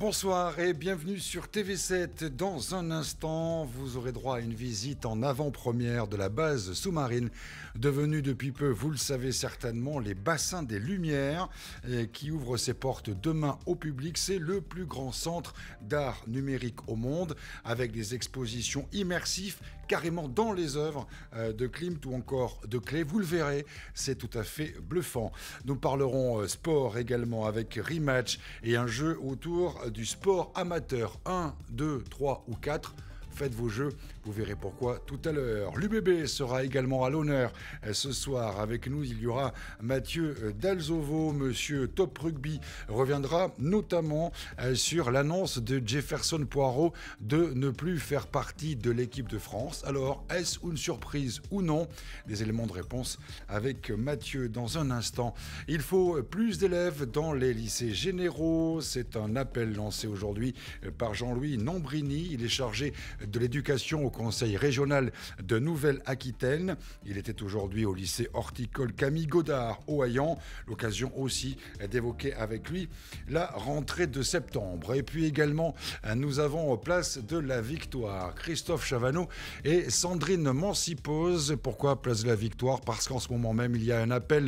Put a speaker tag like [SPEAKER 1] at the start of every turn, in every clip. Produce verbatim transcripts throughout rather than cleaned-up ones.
[SPEAKER 1] Bonsoir et bienvenue sur T V sept. Dans un instant, vous aurez droit à une visite en avant-première de la base sous-marine, devenue depuis peu, vous le savez certainement, les bassins des Lumières, qui ouvre ses portes demain au public. C'est le plus grand centre d'art numérique au monde, avec des expositions immersives carrément dans les œuvres de Klimt ou encore de Klee. Vous le verrez, c'est tout à fait bluffant. Nous parlerons sport également avec Rematch et un jeu autour du sport amateur. un, deux, trois ou quatre. Faites vos jeux, vous verrez pourquoi tout à l'heure. L'U B B sera également à l'honneur ce soir. Avec nous, il y aura Mathieu Dalzovo. Monsieur Top Rugby reviendra notamment sur l'annonce de Jefferson Poirot de ne plus faire partie de l'équipe de France. Alors, est-ce une surprise ou non? Des éléments de réponse avec Mathieu dans un instant. Il faut plus d'élèves dans les lycées généraux. C'est un appel lancé aujourd'hui par Jean-Louis Nambrini. Il est chargé de l'éducation au Conseil régional de Nouvelle-Aquitaine. Il était aujourd'hui au lycée horticole Camille Godard au Hayan. L'occasion aussi d'évoquer avec lui la rentrée de septembre. Et puis également, nous avons place de la Victoire Christophe Chavanneau et Sandrine Mancipose. Pourquoi place de la Victoire? Parce qu'en ce moment même, il y a un appel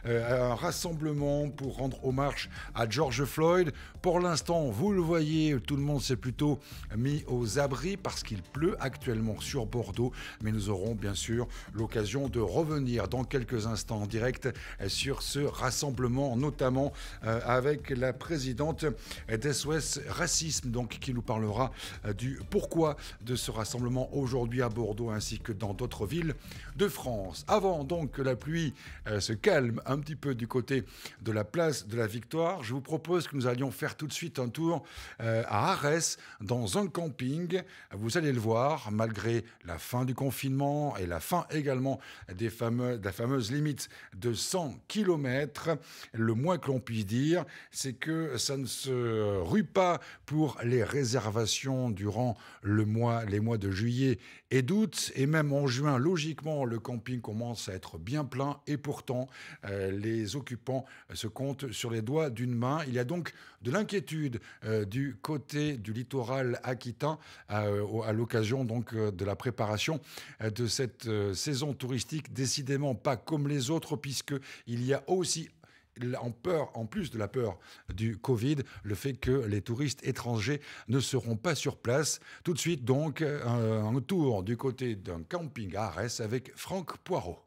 [SPEAKER 1] à un rassemblement pour rendre hommage à George Floyd. Pour l'instant, vous le voyez, tout le monde s'est plutôt mis aux abris parce qu'il pleut actuellement sur Bordeaux, mais nous aurons bien sûr l'occasion de revenir dans quelques instants en direct sur ce rassemblement, notamment avec la présidente d'S O S Racisme, donc qui nous parlera du pourquoi de ce rassemblement aujourd'hui à Bordeaux ainsi que dans d'autres villes de France. Avant donc que la pluie se calme un petit peu du côté de la place de la Victoire, je vous propose que nous allions faire tout de suite un tour à Arès dans un camping. Vous allez le voir, malgré la fin du confinement et la fin également des fameux, de la fameuse limite de cent kilomètres, le moins que l'on puisse dire, c'est que ça ne se rue pas pour les réservations durant le mois, les mois de juillet et d'août. Et même en juin, logiquement, le camping commence à être bien plein. Et pourtant, euh, les occupants se comptent sur les doigts d'une main. Il y a donc de l'inquiétude euh, du côté du littoral aquitain euh, à l'occasion donc de la préparation de cette saison touristique, décidément pas comme les autres, puisqu'il y a aussi en peur, en plus de la peur du Covid, le fait que les touristes étrangers ne seront pas sur place. Tout de suite donc un, un tour du côté d'un camping à Arès avec Franck Poirot.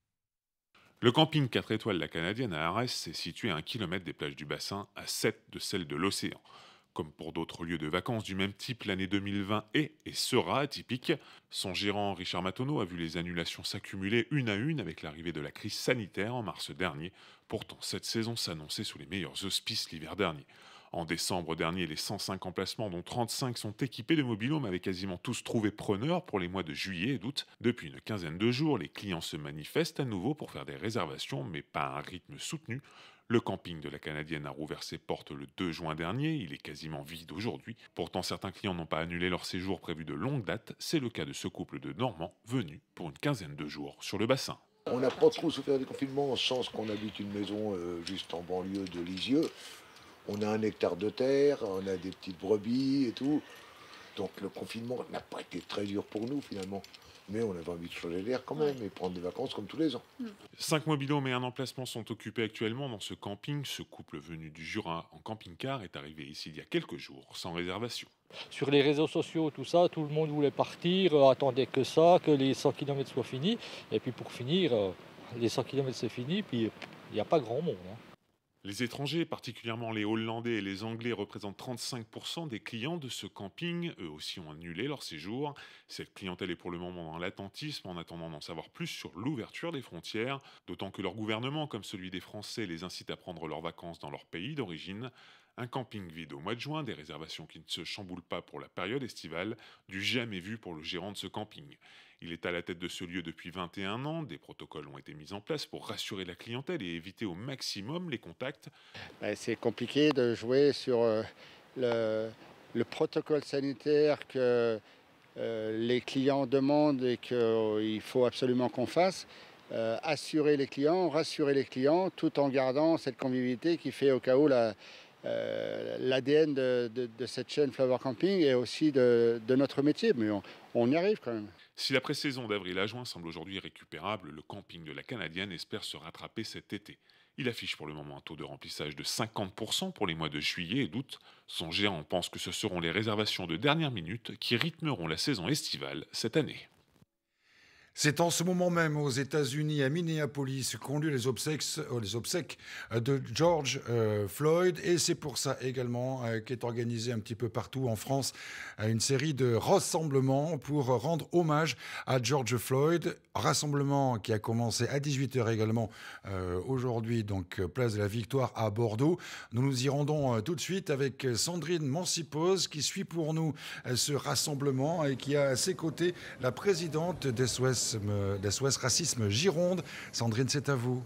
[SPEAKER 2] Le camping quatre étoiles La Canadienne à Arès est situé à un kilomètre des plages du bassin, à sept de celles de l'océan. Comme pour d'autres lieux de vacances du même type, l'année deux mille vingt est et sera atypique. Son gérant Richard Matonneau a vu les annulations s'accumuler une à une avec l'arrivée de la crise sanitaire en mars dernier. Pourtant, cette saison s'annonçait sous les meilleurs auspices l'hiver dernier. En décembre dernier, les cent cinq emplacements, dont trente-cinq sont équipés de mobil-homes, avaient quasiment tous trouvé preneur pour les mois de juillet et d'août. Depuis une quinzaine de jours, les clients se manifestent à nouveau pour faire des réservations, mais pas à un rythme soutenu. Le camping de la Canadienne a rouvert ses portes le deux juin dernier, il est quasiment vide aujourd'hui. Pourtant, certains clients n'ont pas annulé leur séjour prévu de longue date. C'est le cas de ce couple de Normands venus pour une quinzaine de jours sur le bassin.
[SPEAKER 3] On n'a pas trop souffert du confinement, en sens qu'on habite une maison euh, juste en banlieue de Lisieux. On a un hectare de terre, on a des petites brebis et tout. Donc le confinement n'a pas été très dur pour nous finalement. Mais on avait envie de changer d'air quand même et prendre des vacances comme tous les ans.
[SPEAKER 2] Cinq mobil-homes et un emplacement sont occupés actuellement dans ce camping. Ce couple venu du Jura en camping-car est arrivé ici il y a quelques jours, sans réservation.
[SPEAKER 4] Sur les réseaux sociaux, tout ça, tout le monde voulait partir, euh, attendait que ça, que les cent kilomètres soient finis. Et puis pour finir, euh, les cent kilomètres c'est fini, puis il n'y a pas grand monde. Hein.
[SPEAKER 2] Les étrangers, particulièrement les Hollandais et les Anglais, représentent trente-cinq pour cent des clients de ce camping. Eux aussi ont annulé leur séjour. Cette clientèle est pour le moment dans l'attentisme, en attendant d'en savoir plus sur l'ouverture des frontières, d'autant que leur gouvernement, comme celui des Français, les incite à prendre leurs vacances dans leur pays d'origine. Un camping vide au mois de juin, des réservations qui ne se chamboulent pas pour la période estivale, du jamais vu pour le gérant de ce camping. Il est à la tête de ce lieu depuis vingt et un ans. Des protocoles ont été mis en place pour rassurer la clientèle et éviter au maximum les contacts.
[SPEAKER 5] C'est compliqué de jouer sur le, le protocole sanitaire que euh, les clients demandent et qu'il faut absolument qu'on fasse. Euh, assurer les clients, rassurer les clients, tout en gardant cette convivialité qui fait au cas où la, euh, l'A D N de, de, de cette chaîne Flower Camping et aussi de, de notre métier, mais on, on y arrive quand même.
[SPEAKER 2] Si la pré-saison d'avril à juin semble aujourd'hui récupérable, le camping de la Canadienne espère se rattraper cet été. Il affiche pour le moment un taux de remplissage de cinquante pour cent pour les mois de juillet et d'août. Son gérant pense que ce seront les réservations de dernière minute qui rythmeront la saison estivale cette année.
[SPEAKER 1] C'est en ce moment même aux États-Unis, à Minneapolis, qu'ont lieu les obsèques, les obsèques de George euh, Floyd. Et c'est pour ça également euh, qu'est organisée un petit peu partout en France euh, une série de rassemblements pour rendre hommage à George Floyd. Rassemblement qui a commencé à dix-huit heures également euh, aujourd'hui, donc place de la Victoire à Bordeaux. Nous nous y rendons euh, tout de suite avec Sandrine Mancipose qui suit pour nous euh, ce rassemblement et qui a à ses côtés la présidente d'S O S d'S O S Racisme Gironde. Sandrine, c'est à vous.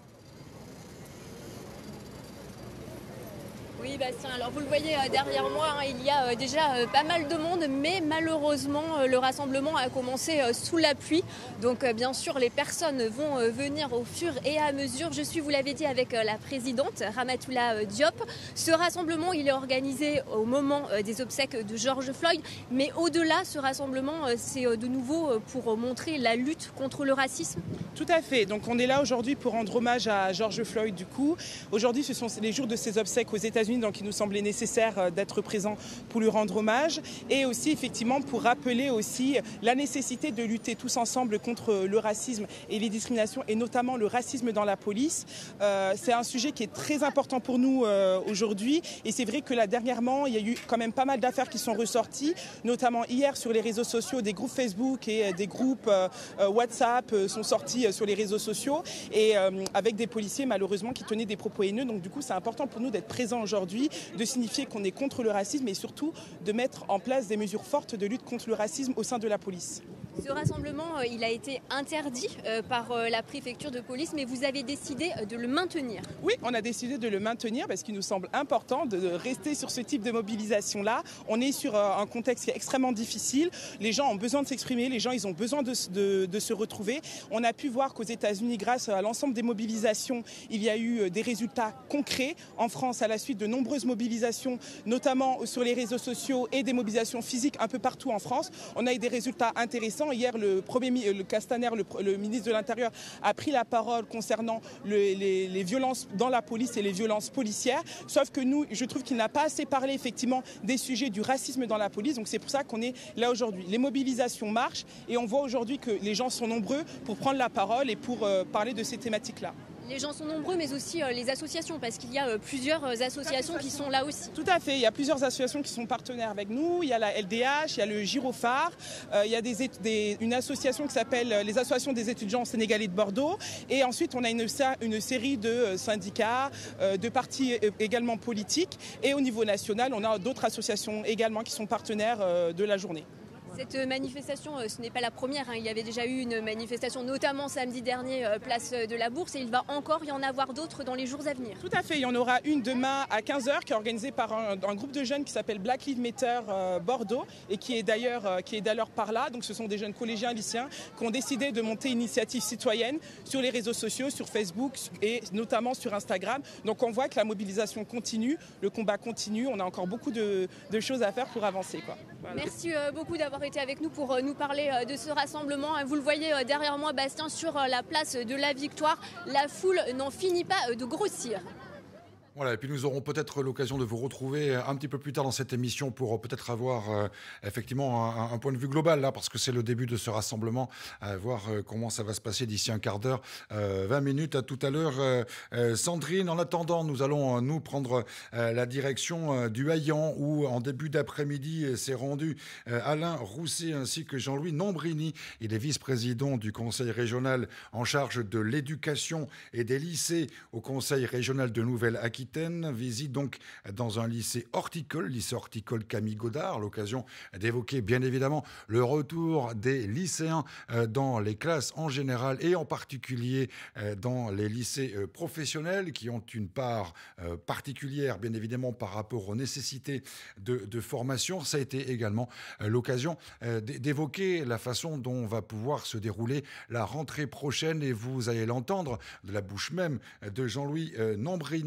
[SPEAKER 6] Oui, Bastien, alors vous le voyez euh, derrière moi, hein, il y a euh, déjà euh, pas mal de monde, mais malheureusement euh, le rassemblement a commencé euh, sous la pluie. Donc euh, bien sûr les personnes vont euh, venir au fur et à mesure. Je suis, vous l'avez dit, avec euh, la présidente Ramatoula euh, Diop. Ce rassemblement il est organisé au moment euh, des obsèques de George Floyd, mais au-delà ce rassemblement euh, c'est euh, de nouveau euh, pour montrer la lutte contre le racisme.
[SPEAKER 7] Tout à fait, donc on est là aujourd'hui pour rendre hommage à George Floyd du coup. Aujourd'hui ce sont les jours de ses obsèques aux États-Unis, donc il nous semblait nécessaire d'être présent pour lui rendre hommage et aussi effectivement pour rappeler aussi la nécessité de lutter tous ensemble contre le racisme et les discriminations et notamment le racisme dans la police. Euh, c'est un sujet qui est très important pour nous euh, aujourd'hui et c'est vrai que là dernièrement il y a eu quand même pas mal d'affaires qui sont ressorties, notamment hier sur les réseaux sociaux, des groupes Facebook et des groupes euh, WhatsApp euh, sont sortis sur les réseaux sociaux et euh, avec des policiers malheureusement qui tenaient des propos haineux. Donc du coup c'est important pour nous d'être présents aujourd'hui, de signifier qu'on est contre le racisme et surtout de mettre en place des mesures fortes de lutte contre le racisme au sein de la police.
[SPEAKER 6] Ce rassemblement, il a été interdit par la préfecture de police, mais vous avez décidé de le maintenir.
[SPEAKER 7] Oui, on a décidé de le maintenir parce qu'il nous semble important de rester sur ce type de mobilisation-là. On est sur un contexte qui est extrêmement difficile. Les gens ont besoin de s'exprimer, les gens ils ont besoin de, de, de se retrouver. On a pu voir qu'aux États-Unis, grâce à l'ensemble des mobilisations, il y a eu des résultats concrets. En France, à la suite de nombreuses mobilisations, notamment sur les réseaux sociaux et des mobilisations physiques un peu partout en France, on a eu des résultats intéressants. Hier, le premier le Castaner, le, le ministre de l'Intérieur, a pris la parole concernant le, les, les violences dans la police et les violences policières. Sauf que nous, je trouve qu'il n'a pas assez parlé effectivement des sujets du racisme dans la police. Donc c'est pour ça qu'on est là aujourd'hui. Les mobilisations marchent et on voit aujourd'hui que les gens sont nombreux pour prendre la parole et pour euh, parler de ces thématiques-là.
[SPEAKER 6] Les gens sont nombreux, mais aussi euh, les associations, parce qu'il y a euh, plusieurs euh, associations qui sont là aussi.
[SPEAKER 7] Tout à fait, il y a plusieurs associations qui sont partenaires avec nous. Il y a la L D H, il y a le Gyrophare, euh, il y a des, des, une association qui s'appelle les associations des étudiants sénégalais de Bordeaux. Et ensuite, on a une, une série de syndicats, euh, de partis également politiques. Et au niveau national, on a d'autres associations également qui sont partenaires euh, de la journée.
[SPEAKER 6] Cette manifestation, ce n'est pas la première. Hein. Il y avait déjà eu une manifestation, notamment samedi dernier, place de la Bourse. Et il va encore y en avoir d'autres dans les jours à venir.
[SPEAKER 7] Tout à fait. Il y en aura une demain à quinze heures qui est organisée par un, un groupe de jeunes qui s'appelle Black Lives Matter euh, Bordeaux et qui est d'ailleurs euh, qui est d'ailleurs par là. Donc ce sont des jeunes collégiens, lycéens qui ont décidé de monter une initiative citoyenne sur les réseaux sociaux, sur Facebook et notamment sur Instagram. Donc on voit que la mobilisation continue, le combat continue. On a encore beaucoup de, de choses à faire pour avancer, quoi. Voilà.
[SPEAKER 6] Merci euh, beaucoup d'avoir été avec nous pour euh, nous parler euh, de ce rassemblement. Vous le voyez euh, derrière moi, Bastien, sur euh, la place de la Victoire. La foule n'en finit pas euh, de grossir.
[SPEAKER 1] Voilà, et puis nous aurons peut-être l'occasion de vous retrouver un petit peu plus tard dans cette émission pour peut-être avoir euh, effectivement un, un point de vue global là, parce que c'est le début de ce rassemblement, euh, voir euh, comment ça va se passer d'ici un quart d'heure, euh, vingt minutes. À tout à l'heure, euh, euh, Sandrine. En attendant, nous allons euh, nous prendre euh, la direction euh, du Haillan où en début d'après-midi euh, s'est rendu euh, Alain Rousset ainsi que Jean-Louis Nombrini. Il est vice-président du conseil régional en charge de l'éducation et des lycées au conseil régional de Nouvelle-Aquitaine. Visite donc dans un lycée horticole, lycée horticole Camille Godard, l'occasion d'évoquer bien évidemment le retour des lycéens dans les classes en général et en particulier dans les lycées professionnels qui ont une part particulière bien évidemment par rapport aux nécessités de, de formation. Ça a été également l'occasion d'évoquer la façon dont va pouvoir se dérouler la rentrée prochaine et vous allez l'entendre de la bouche même de Jean-Louis Nombrini. Il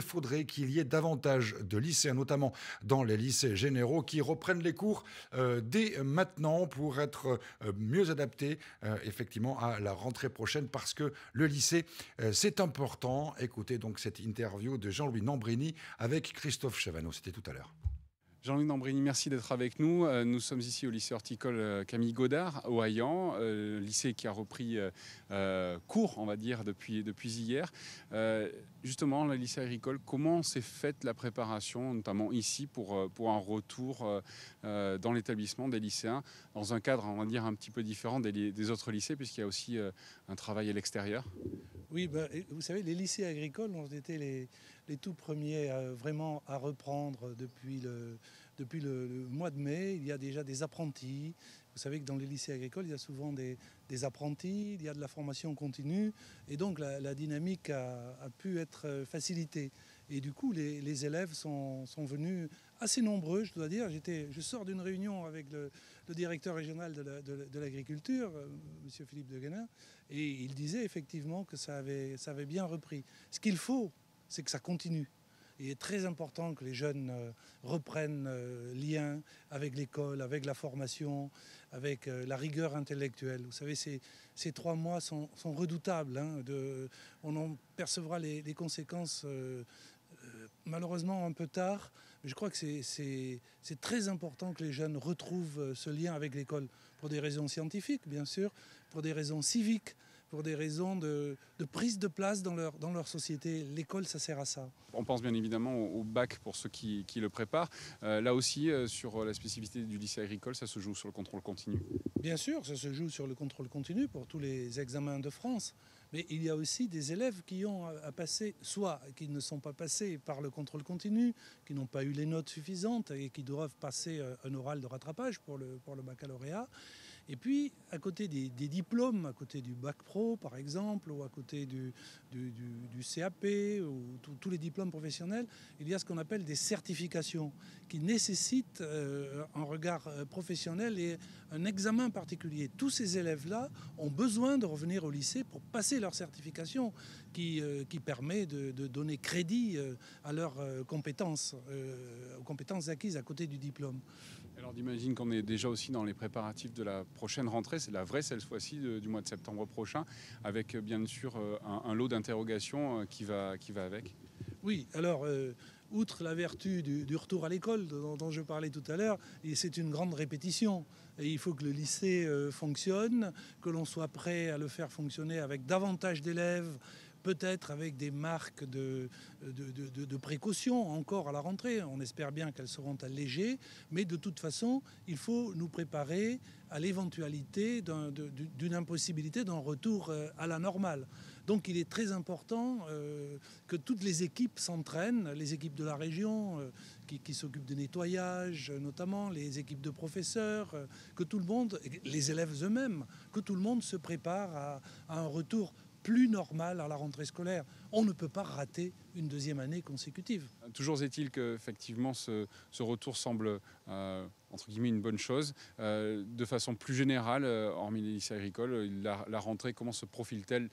[SPEAKER 1] faudrait qu'il y ait davantage de lycéens, notamment dans les lycées généraux, qui reprennent les cours euh, dès maintenant pour être euh, mieux adaptés euh, effectivement à la rentrée prochaine, parce que le lycée, euh, c'est important. Écoutez donc cette interview de Jean-Louis Nambrini avec Christophe Chavanneau. C'était tout à l'heure.
[SPEAKER 8] Jean-Louis Nambrini, merci d'être avec nous. Nous sommes ici au lycée horticole Camille Godard, au Haillan, euh, lycée qui a repris euh, cours, on va dire, depuis, depuis hier. Euh, justement, le lycée agricole, comment s'est faite la préparation, notamment ici, pour, pour un retour euh, dans l'établissement des lycéens, dans un cadre, on va dire, un petit peu différent des, des autres lycées, puisqu'il y a aussi euh, un travail à l'extérieur?
[SPEAKER 9] Oui, ben, vous savez, les lycées agricoles ont été les, les tout premiers à, vraiment à reprendre depuis, le, depuis le, le mois de mai. Il y a déjà des apprentis. Vous savez que dans les lycées agricoles, il y a souvent des, des apprentis, il y a de la formation continue. Et donc la, la dynamique a, a pu être facilitée. Et du coup, les, les élèves sont, sont venus assez nombreux, je dois dire. J'étais, je sors d'une réunion avec le, le directeur régional de, la, de, de l'agriculture, euh, M. Philippe de Guénin, et il disait effectivement que ça avait, ça avait bien repris. Ce qu'il faut, c'est que ça continue. Il est très important que les jeunes euh, reprennent euh, lien avec l'école, avec la formation, avec euh, la rigueur intellectuelle. Vous savez, ces, ces trois mois sont, sont redoutables. Hein, de, on en percevra les, les conséquences euh, euh, malheureusement un peu tard. Mais je crois que c'est, c'est, c'est très important que les jeunes retrouvent ce lien avec l'école, pour des raisons scientifiques, bien sûr, pour des raisons civiques, pour des raisons de, de prise de place dans leur, dans leur société. L'école, ça sert à ça.
[SPEAKER 8] On pense bien évidemment au, au bac pour ceux qui, qui le préparent. Euh, là aussi, euh, sur la spécificité du lycée agricole, ça se joue sur le contrôle continu.
[SPEAKER 9] Bien sûr, ça se joue sur le contrôle continu pour tous les examens de France. Mais il y a aussi des élèves qui ont à passer, soit qui ne sont pas passés par le contrôle continu, qui n'ont pas eu les notes suffisantes et qui doivent passer un oral de rattrapage pour le, pour le baccalauréat. Et puis, à côté des, des diplômes, à côté du bac pro, par exemple, ou à côté du, du, du, du C A P, ou tous les diplômes professionnels, il y a ce qu'on appelle des certifications qui nécessitent euh, un regard professionnel et un examen particulier. Tous ces élèves-là ont besoin de revenir au lycée pour passer leur certification qui, euh, qui permet de, de donner crédit euh, à leurs euh, compétences, euh, aux compétences acquises à côté du diplôme.
[SPEAKER 8] Alors j'imagine qu'on est déjà aussi dans les préparatifs de la prochaine rentrée, c'est la vraie cette fois-ci du mois de septembre prochain, avec bien sûr un, un lot d'interrogations qui va, qui va avec.
[SPEAKER 9] Oui, alors euh, outre la vertu du, du retour à l'école dont, dont je parlais tout à l'heure, c'est une grande répétition. Et il faut que le lycée euh, fonctionne, que l'on soit prêt à le faire fonctionner avec davantage d'élèves, peut-être avec des marques de, de, de, de précaution encore à la rentrée. On espère bien qu'elles seront allégées, mais de toute façon, il faut nous préparer à l'éventualité d'un, de, d'une impossibilité d'un retour à la normale. Donc il est très important euh, que toutes les équipes s'entraînent, les équipes de la région euh, qui, qui s'occupent de nettoyage, notamment les équipes de professeurs, euh, que tout le monde, les élèves eux-mêmes, que tout le monde se prépare à, à un retour plus normal à la rentrée scolaire. On ne peut pas rater une deuxième année consécutive.
[SPEAKER 8] Toujours est-il qu'effectivement ce, ce retour semble euh, entre guillemets une bonne chose. Euh, de façon plus générale, euh, hormis les lycées agricoles, la, la rentrée, comment se profile-t-elle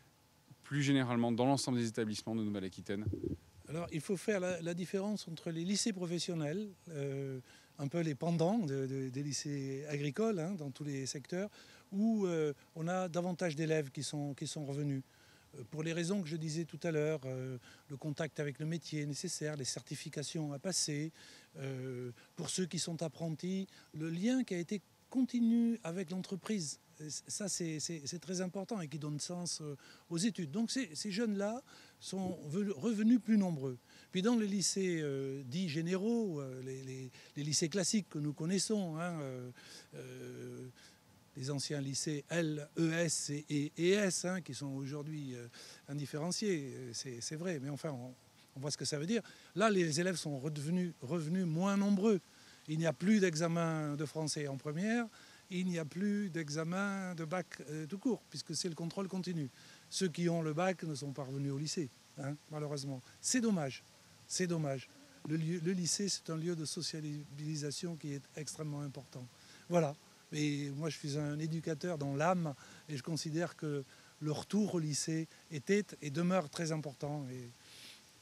[SPEAKER 8] plus généralement dans l'ensemble des établissements de Nouvelle-Aquitaine?
[SPEAKER 9] Alors il faut faire la, la différence entre les lycées professionnels, euh, un peu les pendants de, de, des lycées agricoles hein, dans tous les secteurs, où euh, on a davantage d'élèves qui sont, qui sont revenus. Euh, pour les raisons que je disais tout à l'heure, euh, le contact avec le métier nécessaire, les certifications à passer, euh, pour ceux qui sont apprentis, le lien qui a été continu avec l'entreprise. Ça, c'est, c'est, c'est très important et qui donne sens aux études. Donc ces, ces jeunes-là sont revenus plus nombreux. Puis dans les lycées euh, dits généraux, euh, les, les, les lycées classiques que nous connaissons, hein, euh, euh, les anciens lycées L, E S et, et, et S, hein, qui sont aujourd'hui euh, indifférenciés, c'est, c'est vrai, mais enfin, on, on voit ce que ça veut dire. Là, les élèves sont redevenus, revenus moins nombreux. Il n'y a plus d'examen de français en première, il n'y a plus d'examen de bac euh, tout court, puisque c'est le contrôle continu. Ceux qui ont le bac ne sont pas revenus au lycée, hein, malheureusement. C'est dommage, c'est dommage. Le, lieu, le lycée, c'est un lieu de socialisation qui est extrêmement important. Voilà. Et moi, je suis un éducateur dans l'âme, et je considère que le retour au lycée était et demeure très important. Et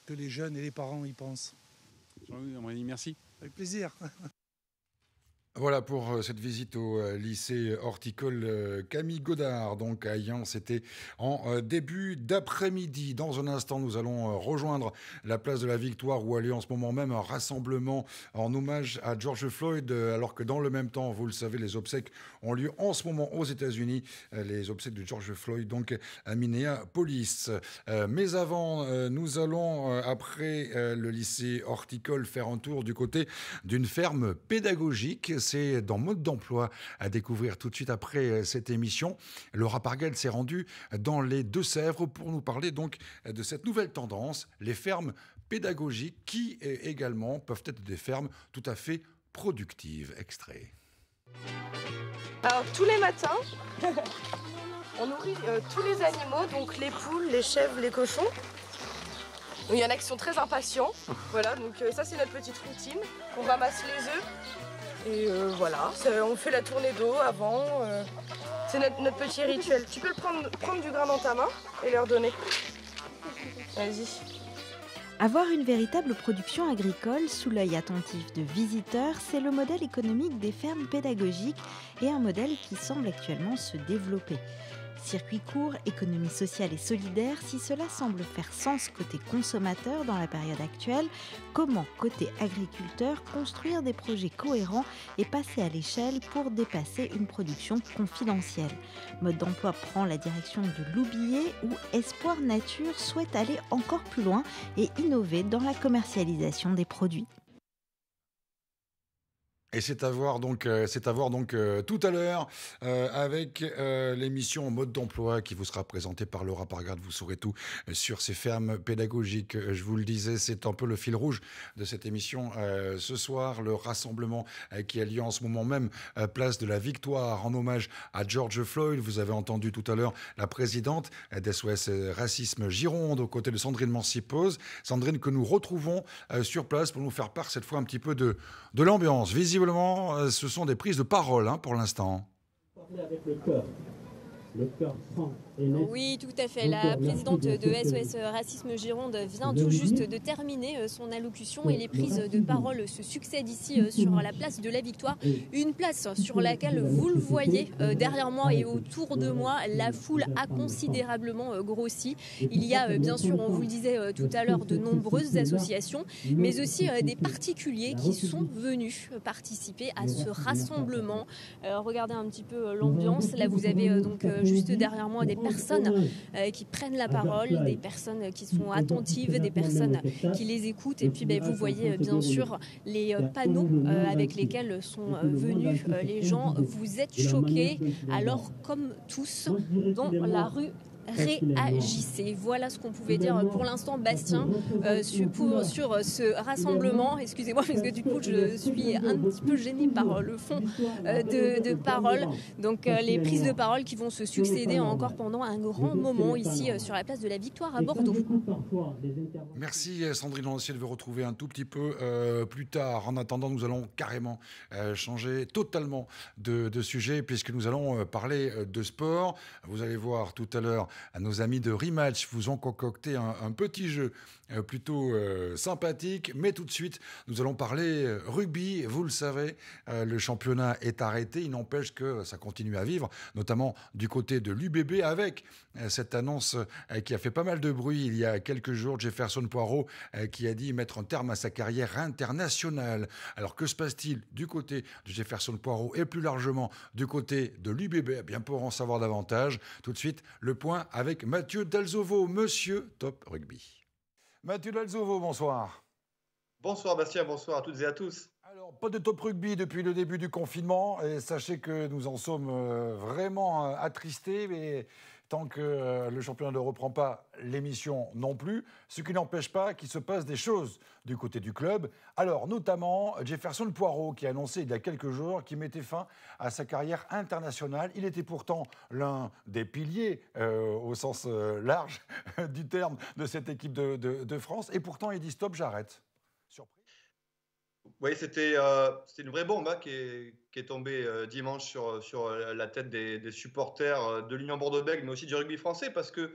[SPEAKER 9] que les jeunes et les parents y pensent.
[SPEAKER 8] Jean-Louis Ambreni, merci.
[SPEAKER 9] Avec plaisir.
[SPEAKER 1] Voilà pour cette visite au lycée horticole Camille Godard, donc à Ayan. C'était en début d'après-midi. Dans un instant, nous allons rejoindre la place de la Victoire où a lieu en ce moment même un rassemblement en hommage à George Floyd, alors que dans le même temps, vous le savez, les obsèques ont lieu en ce moment aux États-Unis, les obsèques de George Floyd, donc à Minneapolis. Mais avant, nous allons, après le lycée horticole, faire un tour du côté d'une ferme pédagogique. C'est dans Mode d'emploi à découvrir tout de suite après cette émission. Laura Pargel s'est rendue dans les Deux-Sèvres pour nous parler donc de cette nouvelle tendance, les fermes pédagogiques qui également peuvent être des fermes tout à fait productives. Extrait.
[SPEAKER 10] Alors tous les matins, on nourrit euh, tous les animaux, donc les poules, les chèvres, les cochons. Il y en a qui sont très impatients. Voilà, donc euh, ça c'est notre petite routine. On ramasse les œufs. Et euh, voilà, on fait la tournée d'eau avant. Euh, c'est notre, notre petit rituel. Tu peux le prendre, prendre du grain dans ta main et leur donner. Vas-y.
[SPEAKER 11] Avoir une véritable production agricole sous l'œil attentif de visiteurs, c'est le modèle économique des fermes pédagogiques et un modèle qui semble actuellement se développer. Circuit court, économie sociale et solidaire, si cela semble faire sens côté consommateur dans la période actuelle, comment côté agriculteur construire des projets cohérents et passer à l'échelle pour dépasser une production confidentielle? Mode d'emploi prend la direction de l'oublié où Espoir Nature souhaite aller encore plus loin et innover dans la commercialisation des produits.
[SPEAKER 1] Et c'est à voir donc, euh, c'est à voir donc euh, tout à l'heure euh, avec euh, l'émission Mode d'emploi qui vous sera présentée par Laura Pargel. Vous saurez tout sur ces fermes pédagogiques. Je vous le disais, c'est un peu le fil rouge de cette émission euh, ce soir. Le rassemblement euh, qui a lieu en ce moment même, euh, place de la Victoire, en hommage à George Floyd. Vous avez entendu tout à l'heure la présidente d'S O S Racisme Gironde aux côtés de Sandrine Mancipose. Sandrine que nous retrouvons euh, sur place pour nous faire part cette fois un petit peu de, de l'ambiance. Visiblement, ce sont des prises de parole hein, pour l'instant.
[SPEAKER 12] Avec le cœur. Le cœur franc et net.
[SPEAKER 6] Oui, tout à fait. La présidente de S O S Racisme Gironde vient tout juste de terminer son allocution et les prises de parole se succèdent ici sur la place de la Victoire. Une place sur laquelle, vous le voyez derrière moi et autour de moi, la foule a considérablement grossi. Il y a bien sûr, on vous le disait tout à l'heure, de nombreuses associations, mais aussi des particuliers qui sont venus participer à ce rassemblement. Alors, regardez un petit peu l'ambiance. Là, vous avez donc juste derrière moi des personnes euh, qui prennent la parole, des personnes qui sont attentives, des personnes qui les écoutent. Et puis ben, vous voyez bien sûr les euh, panneaux euh, avec lesquels sont euh, venus euh, les gens. Vous êtes choqués, alors comme tous dans la rue, réagissez. Voilà ce qu'on pouvait dire pour l'instant, Bastien, euh, sur, pour, sur ce rassemblement. Excusez-moi, parce que du coup, je suis un petit peu gênée par le fond euh, de, de paroles. Donc, euh, les prises de parole qui vont se succéder encore pendant un grand moment ici euh, sur la place de la Victoire à Bordeaux.
[SPEAKER 1] Merci Sandrine, on va essayer de vous retrouver un tout petit peu euh, plus tard. En attendant, nous allons carrément euh, changer totalement de, de sujet puisque nous allons euh, parler de sport. Vous allez voir tout à l'heure à nos amis de Rematch vous ont concocté un, un petit jeu euh, plutôt euh, sympathique, mais tout de suite nous allons parler euh, rugby. Vous le savez, euh, le championnat est arrêté, il n'empêche que ça continue à vivre, notamment du côté de l'U B B avec euh, cette annonce euh, qui a fait pas mal de bruit il y a quelques jours, Jefferson Poirot euh, qui a dit mettre un terme à sa carrière internationale. Alors que se passe-t-il du côté de Jefferson Poirot et plus largement du côté de l'U B B? Eh bien, pour en savoir davantage, tout de suite le point avec Mathieu Dalzovo, monsieur Top Rugby. Mathieu Dalzovo, bonsoir.
[SPEAKER 13] Bonsoir Bastien, bonsoir à toutes et à tous.
[SPEAKER 1] Alors, pas de Top Rugby depuis le début du confinement, et sachez que nous en sommes euh, vraiment euh, attristés, mais tant que euh, le championnat ne reprend pas, l'émission non plus, ce qui n'empêche pas qu'il se passe des choses du côté du club. Alors, notamment, Jefferson Poirot, qui a annoncé il y a quelques jours qu'il mettait fin à sa carrière internationale. Il était pourtant l'un des piliers, euh, au sens euh, large du terme, de cette équipe de, de, de France, et pourtant il dit stop, j'arrête. Surpris ?
[SPEAKER 13] Oui, c'était euh, une vraie bombe hein, qui, est, qui est tombée euh, dimanche sur, sur la tête des, des supporters de l'Union Bordeaux-Bègles, mais aussi du rugby français, parce que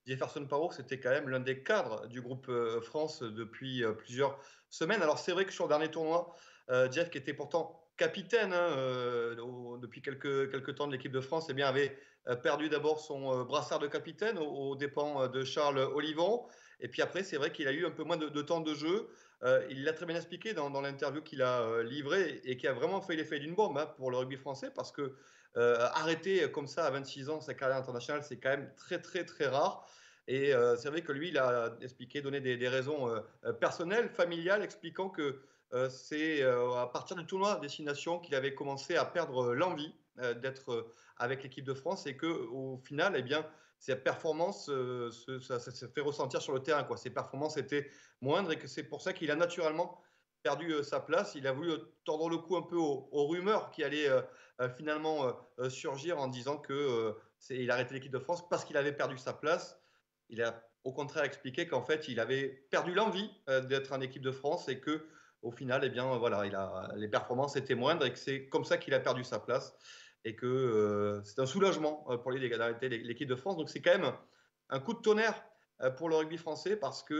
[SPEAKER 13] Jefferson Paro, c'était quand même l'un des cadres du groupe euh, France depuis euh, plusieurs semaines. Alors c'est vrai que sur le dernier tournoi, euh, Jeff, qui était pourtant capitaine hein, euh, au, depuis quelques, quelques temps de l'équipe de France, eh bien, avait euh, perdu d'abord son euh, brassard de capitaine aux, aux dépens de Charles Olivon. Et puis après, c'est vrai qu'il a eu un peu moins de, de temps de jeu. Euh, il l'a très bien expliqué dans, dans l'interview qu'il a euh, livrée et qui a vraiment fait l'effet d'une bombe hein, pour le rugby français parce que euh, arrêter comme ça à vingt-six ans sa carrière internationale, c'est quand même très très très rare. Et euh, c'est vrai que lui, il a expliqué, donné des, des raisons euh, personnelles, familiales, expliquant que euh, c'est euh, à partir du tournoi Destination qu'il avait commencé à perdre l'envie euh, d'être euh, avec l'équipe de France et qu'au final, eh bien, ses performances, euh, se, ça, ça se fait ressentir sur le terrain, quoi. Ses performances étaient moindres et que c'est pour ça qu'il a naturellement perdu euh, sa place. Il a voulu tordre le cou un peu aux, aux rumeurs qui allaient euh, euh, finalement euh, surgir en disant qu'il euh, arrêtait l'équipe de France parce qu'il avait perdu sa place. Il a au contraire expliqué qu'en fait, il avait perdu l'envie euh, d'être en équipe de France et que au final, eh bien, voilà, il a, les performances étaient moindres et que c'est comme ça qu'il a perdu sa place et que euh, c'est un soulagement pour lui d'arrêter l'équipe de France. Donc c'est quand même un coup de tonnerre pour le rugby français parce que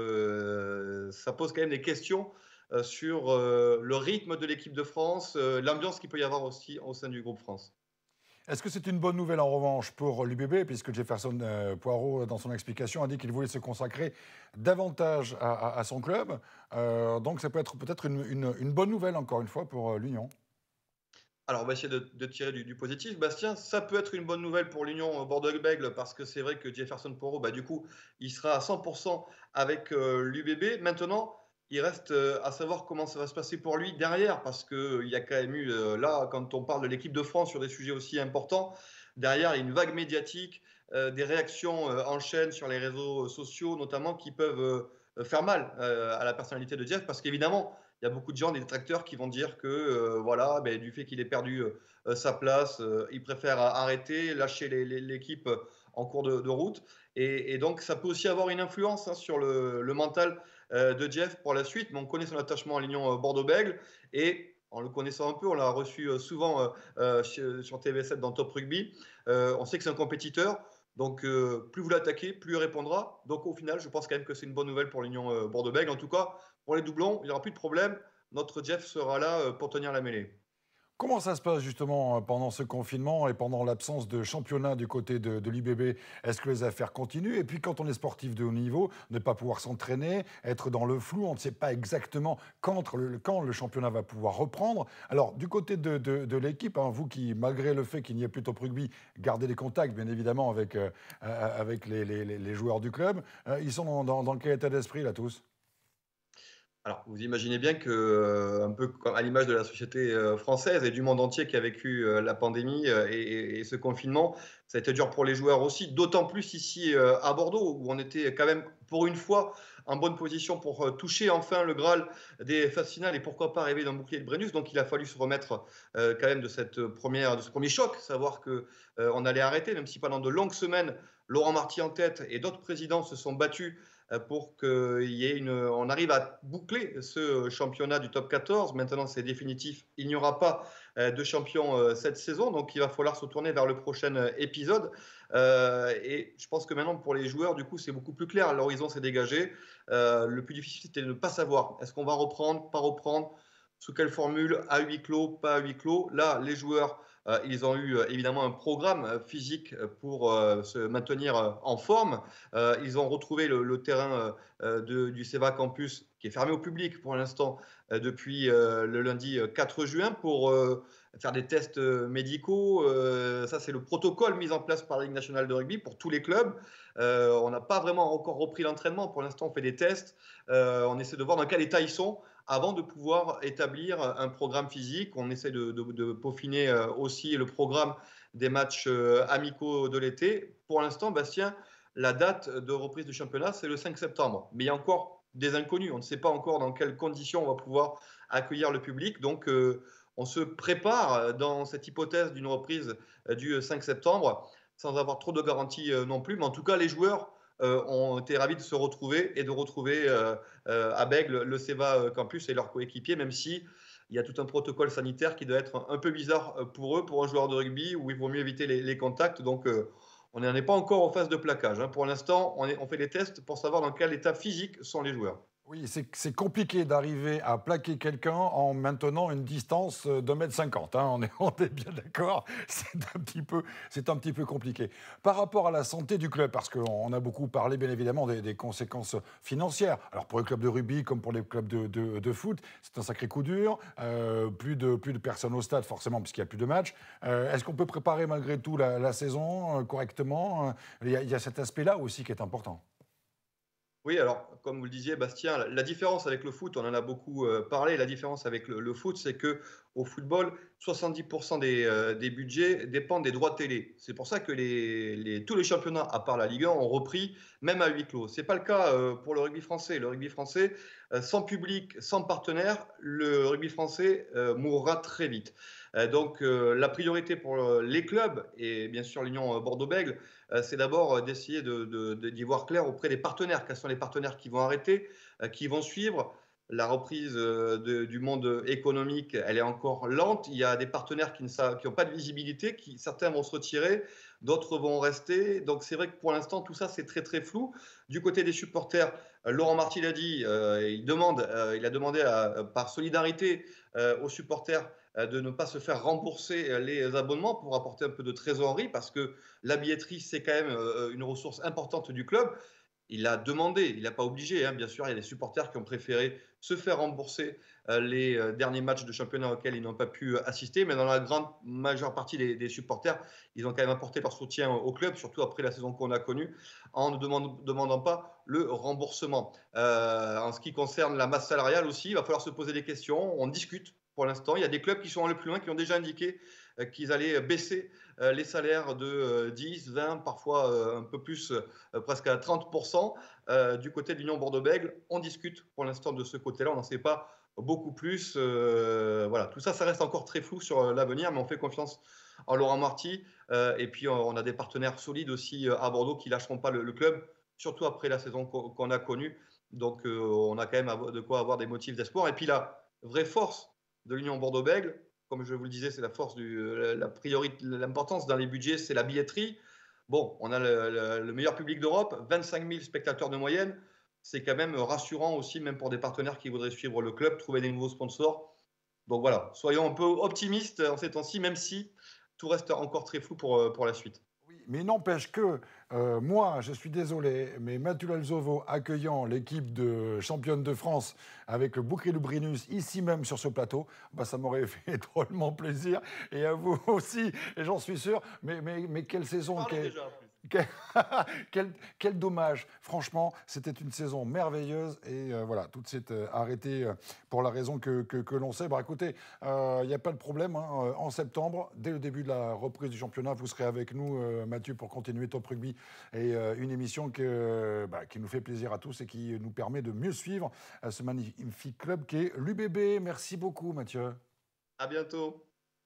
[SPEAKER 13] euh, ça pose quand même des questions euh, sur euh, le rythme de l'équipe de France, euh, l'ambiance qu'il peut y avoir aussi au sein du groupe France.
[SPEAKER 1] Est-ce que c'est une bonne nouvelle en revanche pour l'U B B, puisque Jefferson euh, Poirot, dans son explication, a dit qu'il voulait se consacrer davantage à, à, à son club. Euh, donc ça peut être peut-être une, une, une bonne nouvelle, encore une fois, pour euh, l'Union.
[SPEAKER 13] Alors, on va essayer de, de tirer du, du positif. Bastien, ça peut être une bonne nouvelle pour l'Union Bordeaux-Bègles parce que c'est vrai que Jefferson Poirot, bah, du coup, il sera à cent pour cent avec euh, l'U B B. Maintenant, il reste euh, à savoir comment ça va se passer pour lui derrière parce qu'il euh, y a quand même eu, euh, là, quand on parle de l'équipe de France sur des sujets aussi importants, derrière, il y a une vague médiatique, euh, des réactions euh, en chaîne sur les réseaux sociaux notamment qui peuvent euh, faire mal euh, à la personnalité de Jeff parce qu'évidemment, il y a beaucoup de gens, des détracteurs, qui vont dire que euh, voilà, ben, du fait qu'il ait perdu euh, sa place, euh, il préfère arrêter, lâcher l'équipe en cours de, de route. Et, et donc, ça peut aussi avoir une influence hein, sur le, le mental euh, de Jeff pour la suite. Mais on connaît son attachement à l'Union Bordeaux-Bègles. Et en le connaissant un peu, on l'a reçu souvent euh, sur T V sept dans Top Rugby. Euh, on sait que c'est un compétiteur. Donc, euh, plus vous l'attaquez, plus il répondra. Donc, au final, je pense quand même que c'est une bonne nouvelle pour l'Union euh, Bordeaux-Bègles. En tout cas, pour les doublons, il n'y aura plus de problème. Notre Jeff sera là euh, pour tenir la mêlée.
[SPEAKER 1] Comment ça se passe justement pendant ce confinement et pendant l'absence de championnat du côté de, de l'U B B? Est-ce que les affaires continuent? Et puis quand on est sportif de haut niveau, ne pas pouvoir s'entraîner, être dans le flou, on ne sait pas exactement quand le, quand le championnat va pouvoir reprendre. Alors du côté de, de, de l'équipe, hein, vous qui, malgré le fait qu'il n'y ait plus Top Rugby, gardez les contacts bien évidemment avec, euh, avec les, les, les joueurs du club, euh, ils sont dans, dans, dans quel état d'esprit là tous?
[SPEAKER 13] Alors, vous imaginez bien que, euh, un peu à l'image de la société euh, française et du monde entier qui a vécu euh, la pandémie euh, et, et ce confinement, ça a été dur pour les joueurs aussi, d'autant plus ici euh, à Bordeaux, où on était quand même, pour une fois, en bonne position pour euh, toucher enfin le Graal des phases finales et pourquoi pas rêver d'un bouclier de Brennus. Donc, il a fallu se remettre euh, quand même de, cette première, de ce premier choc, savoir qu'on euh, allait arrêter, même si pendant de longues semaines, Laurent Marty en tête et d'autres présidents se sont battus pour qu'il y ait une, on arrive à boucler ce championnat du top quatorze. Maintenant, c'est définitif. Il n'y aura pas de champion cette saison, donc il va falloir se tourner vers le prochain épisode. Euh, et je pense que maintenant, pour les joueurs, du coup, c'est beaucoup plus clair. L'horizon s'est dégagé. Euh, le plus difficile, c'était de ne pas savoir. Est-ce qu'on va reprendre, pas reprendre? Sous quelle formule? À huis clos, pas à huis clos? Là, les joueurs, euh, ils ont eu euh, évidemment un programme euh, physique pour euh, se maintenir euh, en forme. Euh, ils ont retrouvé le, le terrain euh, de, du Seva Campus, qui est fermé au public pour l'instant, euh, depuis euh, le lundi quatre juin, pour euh, faire des tests médicaux. Euh, ça, c'est le protocole mis en place par la Ligue nationale de rugby pour tous les clubs. Euh, on n'a pas vraiment encore repris l'entraînement. Pour l'instant, on fait des tests. Euh, on essaie de voir dans quel état ils sont avant de pouvoir établir un programme physique. On essaie de, de, de peaufiner aussi le programme des matchs amicaux de l'été. Pour l'instant, Bastien, la date de reprise du championnat, c'est le cinq septembre. Mais il y a encore des inconnus. On ne sait pas encore dans quelles conditions on va pouvoir accueillir le public. Donc, euh, on se prépare dans cette hypothèse d'une reprise du cinq septembre sans avoir trop de garanties non plus. Mais en tout cas, les joueurs Euh, ont été ravis de se retrouver et de retrouver euh, euh, à Bègles le Seva Campus et leurs coéquipiers, même si il y a tout un protocole sanitaire qui doit être un peu bizarre pour eux, pour un joueur de rugby, où il vaut mieux éviter les, les contacts. Donc, euh, On n'en est pas encore en phase de plaquage. Hein. Pour l'instant, on, on fait des tests pour savoir dans quel état physique sont les joueurs.
[SPEAKER 1] Oui, c'est compliqué d'arriver à plaquer quelqu'un en maintenant une distance d'un mètre cinquante. Hein. On, est, on est bien d'accord, c'est un, petit peu, un petit peu compliqué. Par rapport à la santé du club, parce qu'on a beaucoup parlé bien évidemment des, des conséquences financières. Alors pour les clubs de rugby comme pour les clubs de, de, de foot, c'est un sacré coup dur. Euh, plus, de, plus de personnes au stade forcément puisqu'il n'y a plus de matchs. Euh, Est-ce qu'on peut préparer malgré tout la, la saison euh, correctement? Il y a, il y a cet aspect-là aussi qui est important.
[SPEAKER 13] Oui, alors, comme vous le disiez, Bastien, la, la différence avec le foot, on en a beaucoup euh, parlé, la différence avec le, le foot, c'est qu'au football, soixante-dix pour cent des, euh, des budgets dépendent des droits de télé. C'est pour ça que les, les, tous les championnats, à part la Ligue un, ont repris, même à huis clos. Ce n'est pas le cas euh, pour le rugby français. Le rugby français, euh, sans public, sans partenaire, le rugby français euh, mourra très vite. Euh, donc, euh, la priorité pour les clubs, et bien sûr l'Union Bordeaux-Bègles, euh, c'est d'abord d'essayer de, de, de, d'y voir clair auprès des partenaires. Quels sont les partenaires qui vont arrêter, euh, qui vont suivre? La reprise euh, de, du monde économique, elle est encore lente. Il y a des partenaires qui n'ont pas de visibilité, qui, certains vont se retirer, d'autres vont rester. Donc c'est vrai que pour l'instant, tout ça, c'est très très flou. Du côté des supporters, euh, Laurent Marty l'a dit, euh, il, demande, euh, il a demandé à, par solidarité euh, aux supporters de ne pas se faire rembourser les abonnements pour apporter un peu de trésorerie, parce que la billetterie, c'est quand même une ressource importante du club. Il a demandé, il n'a pas obligé, hein, bien sûr, il y a des supporters qui ont préféré se faire rembourser les derniers matchs de championnat auxquels ils n'ont pas pu assister, mais dans la grande majeure partie des, des supporters, ils ont quand même apporté leur soutien au club, surtout après la saison qu'on a connue, en ne demande, demandant pas le remboursement. Euh, en ce qui concerne la masse salariale aussi, il va falloir se poser des questions, on discute. Pour l'instant, il y a des clubs qui sont allés plus loin, qui ont déjà indiqué euh, qu'ils allaient baisser euh, les salaires de euh, dix, vingt, parfois euh, un peu plus, euh, presque à trente pour cent. Euh, du côté de l'Union Bordeaux-Bègles, on discute pour l'instant de ce côté-là, on n'en sait pas beaucoup plus. Euh, voilà, tout ça, ça reste encore très flou sur l'avenir, mais on fait confiance en Laurent Marty. Euh, et puis, on a des partenaires solides aussi à Bordeaux qui ne lâcheront pas le, le club, surtout après la saison qu'on qu'on a connue. Donc, euh, on a quand même de quoi avoir des motifs d'espoir. Et puis, la vraie force de l'Union Bordeaux-Bègles, comme je vous le disais, c'est la force, du, la priorité, l'importance dans les budgets, c'est la billetterie. Bon, on a le, le, le meilleur public d'Europe, vingt-cinq mille spectateurs de moyenne. C'est quand même rassurant aussi, même pour des partenaires qui voudraient suivre le club, trouver des nouveaux sponsors. Donc voilà, soyons un peu optimistes en ces temps-ci, même si tout reste encore très flou pour, pour la suite.
[SPEAKER 1] Mais il n'empêche que, euh, moi, je suis désolé, mais Mathieu Lalzovo accueillant l'équipe de championne de France avec le Boucret Lubrinus ici même sur ce plateau, bah, ça m'aurait fait drôlement plaisir. Et à vous aussi, et j'en suis sûr. Mais, mais, mais quelle saison quelle... Quel, quel, quel dommage. Franchement, c'était une saison merveilleuse et euh, voilà, tout s'est euh, arrêté euh, pour la raison que, que, que l'on sait. Bah, écoutez, il euh, n'y a pas de problème. Hein, en septembre, dès le début de la reprise du championnat, vous serez avec nous, euh, Mathieu, pour continuer Top Rugby et euh, une émission que, bah, qui nous fait plaisir à tous et qui nous permet de mieux suivre euh, ce magnifique club qui est l'U B B. Merci beaucoup, Mathieu.
[SPEAKER 13] À bientôt.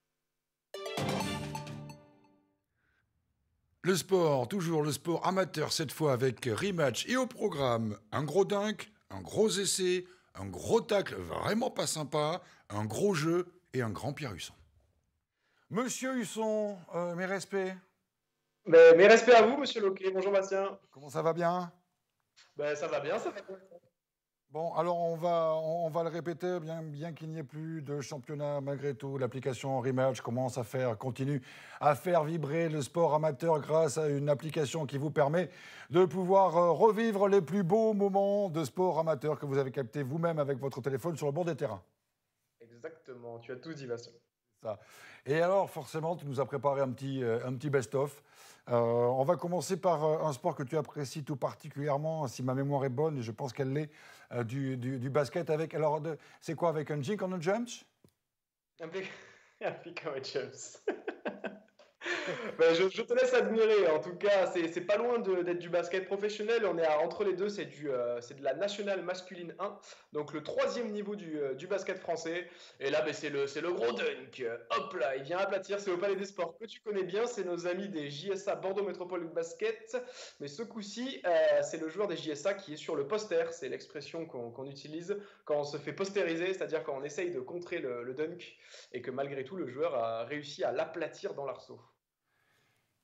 [SPEAKER 1] Le sport, toujours le sport amateur, cette fois avec rematch et au programme un gros dunk, un gros essai, un gros tacle vraiment pas sympa, un gros jeu et un grand Pierre Husson. Monsieur Husson, euh, mes respects.
[SPEAKER 14] Mais, mes respects à vous, monsieur Loquet. Bonjour Bastien.
[SPEAKER 1] Comment ça va bien?
[SPEAKER 14] Ben, ça va bien, ça va bien.
[SPEAKER 1] Bon, alors on va, on va le répéter, bien, bien qu'il n'y ait plus de championnat, malgré tout, l'application Rematch commence à faire, continue à faire vibrer le sport amateur grâce à une application qui vous permet de pouvoir revivre les plus beaux moments de sport amateur que vous avez captés vous-même avec votre téléphone sur le bord des terrains.
[SPEAKER 14] Exactement, tu as tout dit, Bastien.
[SPEAKER 1] Ça. Et alors, forcément, tu nous as préparé un petit, un petit best-of. Euh, on va commencer par un sport que tu apprécies tout particulièrement, si ma mémoire est bonne, et je pense qu'elle l'est, euh, du, du, du basket avec. Alors, de, c'est quoi, avec un jink on a jumps?
[SPEAKER 14] Un pick, un pick on a jumps. Ben, je, je te laisse admirer. En tout cas, c'est, c'est pas loin de, d'être du basket professionnel. On est à, entre les deux, c'est, du, euh, c'est de la nationale masculine un, donc le troisième niveau du, euh, du basket français. Et là, ben, c'est, le, c'est le gros dunk. Hop là, il vient aplatir. C'est au Palais des Sports que tu connais bien. C'est nos amis des J S A Bordeaux Métropole Basket. Mais ce coup-ci, euh, c'est le joueur des J S A qui est sur le poster. C'est l'expression qu'on, qu'on utilise quand on se fait postériser, c'est-à-dire quand on essaye de contrer le, le dunk et que malgré tout, le joueur a réussi à l'aplatir dans l'arceau.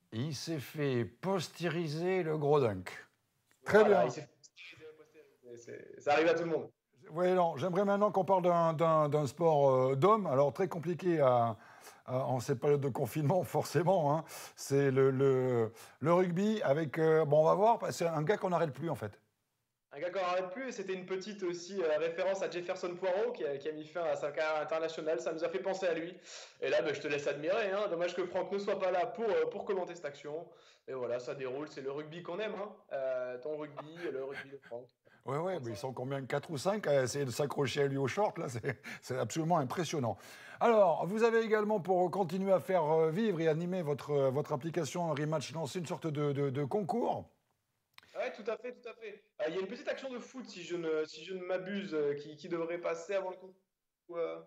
[SPEAKER 1] Il s'est fait postériser le gros dunk. Très
[SPEAKER 14] Voilà,
[SPEAKER 1] bien.
[SPEAKER 14] il s'est fait postériser, postériser. C'est- Ça arrive à tout le monde.
[SPEAKER 1] Oui, non, j'aimerais maintenant qu'on parle d'un- d'un d'un sport euh, d'homme. Alors, très compliqué à, à- en cette période de confinement, forcément. Hein. C'est le, le, le rugby avec... euh, bon, on va voir, c'est un gars qu'on n'arrête plus, en fait.
[SPEAKER 14] Un gars qu'on n'arrête plus, et c'était une petite aussi euh, référence à Jefferson Poirot qui a, qui a mis fin à sa carrière internationale. Ça nous a fait penser à lui. Et là, ben, je te laisse admirer. Hein. Dommage que Franck ne soit pas là pour, euh, pour commenter cette action. Et voilà, ça déroule. C'est le rugby qu'on aime. Hein. Euh, ton rugby, le rugby de Franck.
[SPEAKER 1] Oui, oui, mais ils sont combien? quatre ou cinq à essayer de s'accrocher à lui au short, là, c'est- c'est absolument impressionnant. Alors, vous avez également, pour continuer à faire euh, vivre et animer votre, euh, votre application Rematch, lancé une sorte de, de- de concours.
[SPEAKER 14] Oui, tout à fait, tout à fait. Euh, Il y a une petite action de foot, si je ne, si je ne m'abuse, euh, qui, qui devrait passer avant le concours. Euh,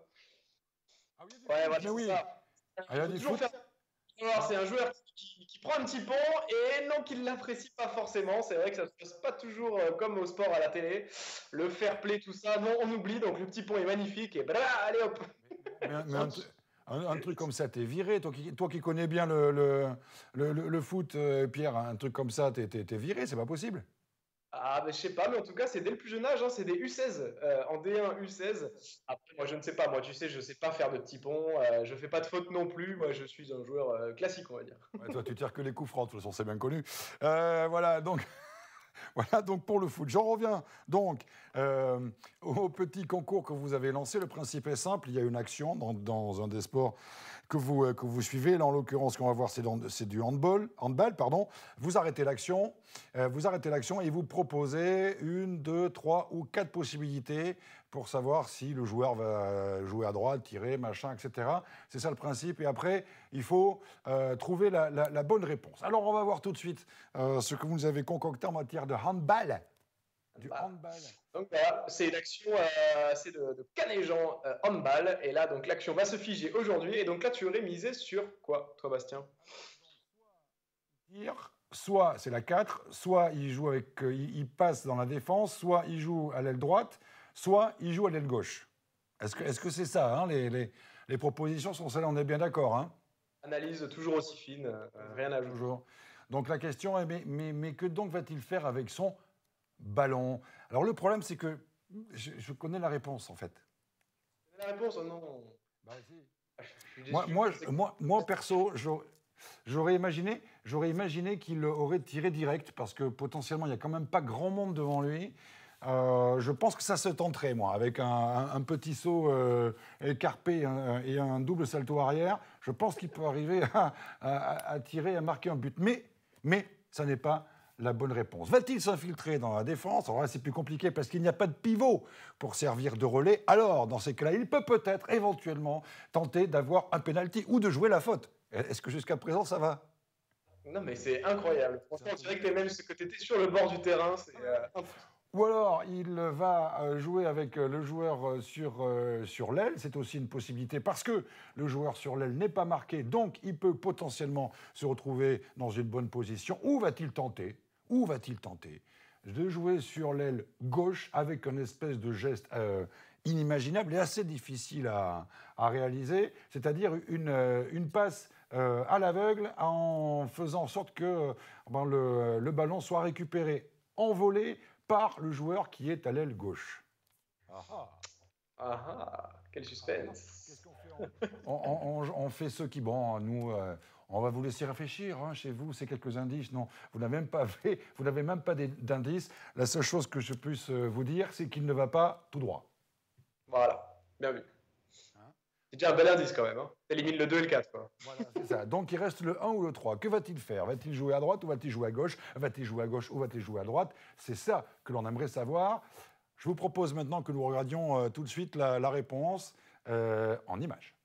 [SPEAKER 1] Ah oui,
[SPEAKER 14] Ouais, voilà,
[SPEAKER 1] mais
[SPEAKER 14] c'est
[SPEAKER 1] oui.
[SPEAKER 14] ça.
[SPEAKER 1] Ah, il y a
[SPEAKER 14] Faut
[SPEAKER 1] du
[SPEAKER 14] toujours
[SPEAKER 1] foot.
[SPEAKER 14] faire- Alors, c'est un joueur qui, qui prend un petit pont et non qu'il l'apprécie pas forcément. C'est vrai que ça se passe pas toujours euh, comme au sport à la télé. Le fair play, tout ça, non, on oublie. Donc le petit pont est magnifique et voilà, allez hop.
[SPEAKER 1] Mais, un- mais un, tru- un- un truc comme ça, t'es viré. Toi qui, toi qui connais bien le, le, le- le- le foot, euh, Pierre, un truc comme ça, t'es, t'es- t'es viré, c'est pas possible.
[SPEAKER 14] Ah, ben je sais pas, mais en tout cas, c'est dès le plus jeune âge, hein, c'est des U seize, euh, en D un U seize. Après, moi, je ne sais pas, moi, tu sais, je sais pas faire de petits ponts, euh, je fais pas de faute non plus. Moi, je suis un joueur euh, classique, on va dire.
[SPEAKER 1] Ouais, toi, tu tires que les coups francs, de toute façon, c'est bien connu. Euh, voilà, donc... Voilà donc pour le foot. J'en reviens donc euh, au petit concours que vous avez lancé. Le principe est simple, il y a une action dans, dans un des sports que vous, euh, que vous suivez. Là, en l'occurrence, ce qu'on va voir, c'est, dans- c'est du handball, handball. Pardon. Vous arrêtez l'action, euh, vous arrêtez l'action et vous proposez une, deux, trois ou quatre possibilités pour savoir si le joueur va jouer à droite, tirer, machin, et cetera. C'est ça le principe. Et après, il faut euh, trouver la, la- la bonne réponse. Alors, on va voir tout de suite euh, ce que vous nous avez concocté en matière de handball. Du handball.
[SPEAKER 14] Donc voilà, c'est une action euh, c'est de, de Canet-Jean euh, handball. Et là, donc l'action va se figer aujourd'hui. Et donc là, tu aurais misé sur quoi, toi, Bastien?
[SPEAKER 1] Tire, soit c'est la quatre, soit il joue avec, euh, il, il passe dans la défense, soit il joue à l'aile droite, soit il joue à l'aile gauche. Est-ce que est-ce que c'est ça, hein, les, les, les propositions sont celles-là, on est bien d'accord, hein?
[SPEAKER 14] Analyse toujours aussi fine, euh, rien à ajouter.
[SPEAKER 1] Toujours. Donc la question est, mais, mais, mais que donc va-t-il faire avec son ballon? Alors le problème, c'est que je, je connais la réponse, en fait.
[SPEAKER 14] La réponse, oh non.
[SPEAKER 1] Bah, si.
[SPEAKER 14] Je suis
[SPEAKER 1] Moi,
[SPEAKER 14] déçu.
[SPEAKER 1] moi, je- moi, moi, perso, j'aurais- j'aurais imaginé, j'aurais imaginé qu'il aurait tiré direct parce que potentiellement, il n'y a quand même pas grand monde devant lui. Euh, je pense que ça se tenterait, moi, avec un, un- un petit saut euh, écarpé hein, et un double salto arrière. Je pense qu'il peut arriver à, à- à tirer, à marquer un but. Mais, mais ça n'est pas la bonne réponse. Va-t-il s'infiltrer dans la défense? Alors là, c'est plus compliqué parce qu'il n'y a pas de pivot pour servir de relais. Alors, dans ces cas-là, il peut peut-être, éventuellement, tenter d'avoir un penalty ou de jouer la faute. Est-ce que jusqu'à présent, ça va?
[SPEAKER 14] Non, mais c'est incroyable. Franchement, on dirait que t'es même que tu étais sur le bord du terrain. C'est euh, impossible.
[SPEAKER 1] Ou alors, il va euh, jouer avec euh, le joueur euh, sur, euh, sur l'aile. C'est aussi une possibilité parce que le joueur sur l'aile n'est pas marqué. Donc, il peut potentiellement se retrouver dans une bonne position. Où va-t-il tenter? Où va-t-il tenter de jouer sur l'aile gauche avec une espèce de geste euh, inimaginable et assez difficile à, à réaliser, c'est-à-dire une, euh, une passe euh, à l'aveugle en faisant en sorte que euh, ben, le, le ballon soit récupéré en volée par le joueur qui est à l'aile gauche.
[SPEAKER 14] Ah ah, quel suspense.
[SPEAKER 1] On, on- on- on fait ce qui... Bon, nous, euh, on va vous laisser réfléchir. Hein, chez vous, c'est quelques indices. Non, vous n'avez même pas fait, vous n'avez même pas des- d'indices. La seule chose que je puisse euh, vous dire, c'est qu'il ne va pas tout droit.
[SPEAKER 14] Voilà, bien vu. C'est déjà un bel indice quand même. Hein. T'élimines le deux et le quatre. Quoi.
[SPEAKER 1] Voilà, c'est ça. Donc, il reste le un ou le trois. Que va-t-il faire? Va-t-il jouer à droite ou va-t-il jouer à gauche? Va-t-il jouer à gauche ou va-t-il jouer à droite? C'est ça que l'on aimerait savoir. Je vous propose maintenant que nous regardions euh, tout de suite la, la réponse euh, en images.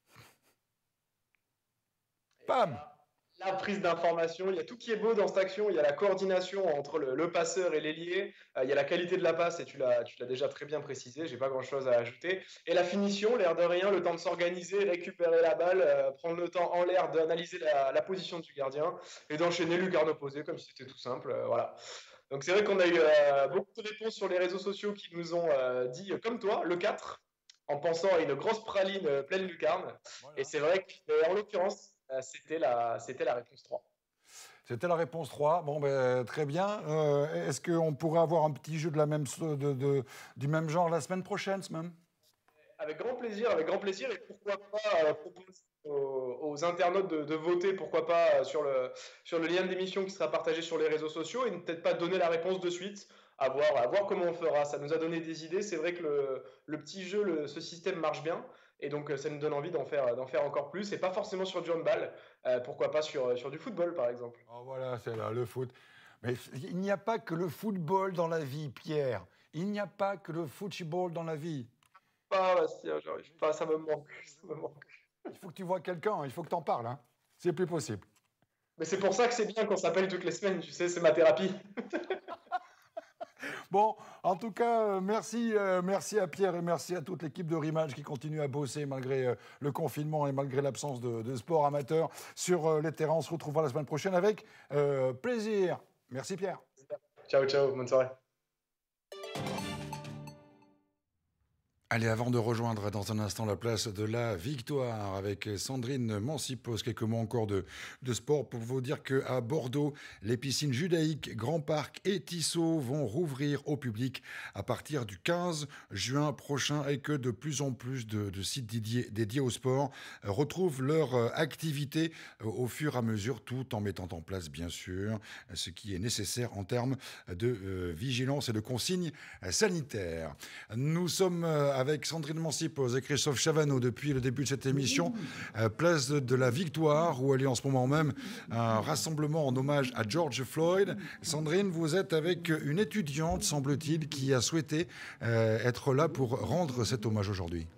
[SPEAKER 1] Bam!
[SPEAKER 14] La prise d'information, il y a tout qui est beau dans cette action. Il y a la coordination entre le, le passeur et l'ailier. Euh, il y a la qualité de la passe, et tu l'as, tu l'as déjà très bien précisé. J'ai pas grand-chose à ajouter. Et la finition, l'air de rien, le temps de s'organiser, récupérer la balle, euh, prendre le temps en l'air d'analyser la, la position du gardien et d'enchaîner lucarne opposée, comme si c'était tout simple. euh, voilà. Donc c'est vrai qu'on a eu euh, beaucoup de réponses sur les réseaux sociaux qui nous ont euh, dit, euh, comme toi, le quatre, en pensant à une grosse praline euh, pleine lucarne. Et c'est vrai qu'en l'occurrence, euh, c'était la, c'était la réponse trois.
[SPEAKER 1] C'était la réponse trois. Bon, ben, très bien. Euh, est-ce qu'on pourrait avoir un petit jeu de la même, de, de, du même genre la semaine prochaine, même?
[SPEAKER 14] Avec grand plaisir, avec grand plaisir. Et pourquoi pas euh, proposer aux, aux internautes de, de voter, pourquoi pas, euh, sur le, sur le lien de l'émission qui sera partagé sur les réseaux sociaux et ne peut-être pas donner la réponse de suite, à voir, à voir comment on fera. Ça nous a donné des idées. C'est vrai que le, le petit jeu, le, ce système marche bien. Et donc, ça nous donne envie d'en faire, d'en faire encore plus. Et pas forcément sur du handball. Euh, pourquoi pas sur, sur du football, par exemple.
[SPEAKER 1] Oh, voilà, c'est là, le foot. Mais il n'y a pas que le football dans la vie, Pierre. Il n'y a pas que le football dans la vie.
[SPEAKER 14] Ah, Bastien, j'arrive pas, ça me manque, ça me manque.
[SPEAKER 1] Il faut que tu vois quelqu'un, il faut que tu en parles. Hein. C'est plus possible.
[SPEAKER 14] Mais c'est pour ça que c'est bien qu'on s'appelle toutes les semaines, tu sais, c'est ma thérapie.
[SPEAKER 1] Bon, en tout cas, euh, merci, euh, merci à Pierre et merci à toute l'équipe de Rematch qui continue à bosser malgré euh, le confinement et malgré l'absence de, de sport amateur sur euh, les terrains. On se retrouvera la semaine prochaine avec euh, plaisir. Merci Pierre.
[SPEAKER 14] Ciao, ciao, bonne soirée.
[SPEAKER 1] Allez, avant de rejoindre dans un instant la place de la victoire avec Sandrine Mancipos, quelques mots encore de, de sport pour vous dire qu'à Bordeaux, les piscines judaïques, Grand Parc et Tissot vont rouvrir au public à partir du quinze juin prochain et que de plus en plus de, de sites dédiés, dédiés au sport retrouvent leur activité au fur et à mesure, tout en mettant en place, bien sûr, ce qui est nécessaire en termes de euh, vigilance et de consignes sanitaires. Nous sommes euh, avec Sandrine Mancipos et Christophe Chavanneau depuis le début de cette émission, euh, place de, de la Victoire, où elle est en ce moment même un rassemblement en hommage à George Floyd. Sandrine, vous êtes avec une étudiante, semble-t-il, qui a souhaité euh, être là pour rendre cet hommage aujourd'hui.